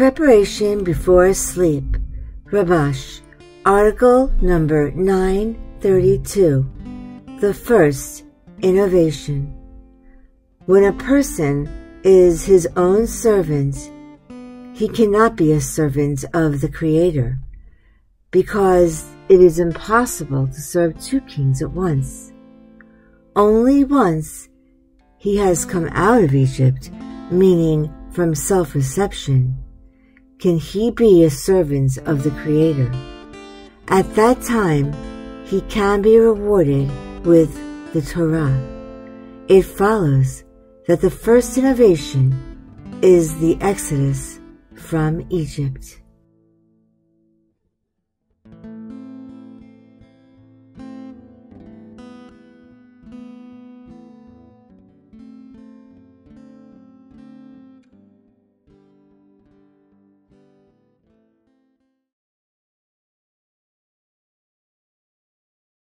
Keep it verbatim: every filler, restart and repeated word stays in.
Preparation before sleep. Rabash. Article number nine thirty-two. The first innovation. When a person is his own servant, he cannot be a servant of the Creator, because it is impossible to serve two kings at once. Only once he has come out of Egypt, meaning from self-reception, can he be a servant of the Creator. At that time, he can be rewarded with the Torah. It follows that the first innovation is the Exodus from Egypt.